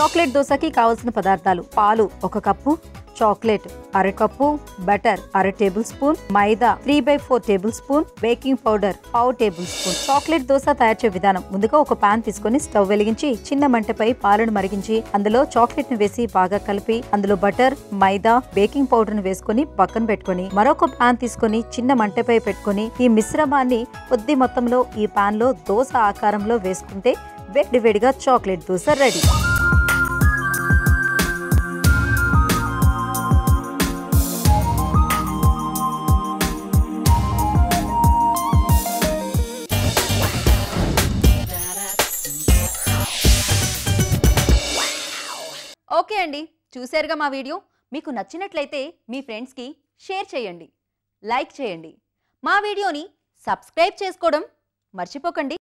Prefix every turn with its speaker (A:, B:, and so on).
A: Chocolate దోసకి కావాల్సిన పదార్థాలు: పాలు 1 కప్పు, చాక్లెట్ అరకప్పు, butter 1/2 tablespoon, maida 3/4 tablespoon, baking powder 1/2 tablespoon. Chocolate dosa తయారు చేసే విధానం: ముందుగా ఒక పాన్ తీసుకొని స్టవ్ వెలిగించి చిన్న మంటపై పాలను మరిగించి అందులో చాక్లెట్ ని వేసి బాగా కలిపి అందులో బటర్, మైదా, బేకింగ్ పౌడర్ ను వేసుకొని పక్కన పెట్టుకొని మరొక పాన్ తీసుకొని చిన్న మంటపై పెట్టుకొని ఈ మిశ్రమాన్ని కొద్ది మొత్తంలో ఈ పాన్ లో దోస ఆకారంలో వేసుకుంటే వేడివేడిగా చాక్లెట్ దోస రెడీ. ఓకే అండి, చూశారుగా మా వీడియో. మీకు నచ్చినట్లయితే మీ ఫ్రెండ్స్కి షేర్ చేయండి, లైక్ చేయండి, మా వీడియోని సబ్స్క్రైబ్ చేసుకోవడం మర్చిపోకండి.